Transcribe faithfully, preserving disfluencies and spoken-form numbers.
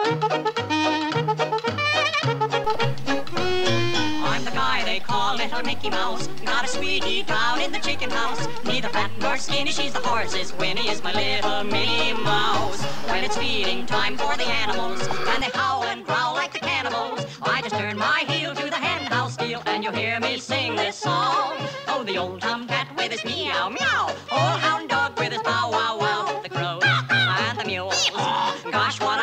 I'm the guy they call Little Mickey Mouse. Got a sweetie down in the chicken house. Neither fat nor skinny, she's the horse's Winnie is my little Minnie Mouse. When it's feeding time for the animals, and they howl and growl like the cannibals, I just turn my heel to the hen house steel, and you'll hear me sing this song. Oh, the old tomcat with his meow meow, old hound dog with his bow wow wow, the crow and the mules. Gosh, what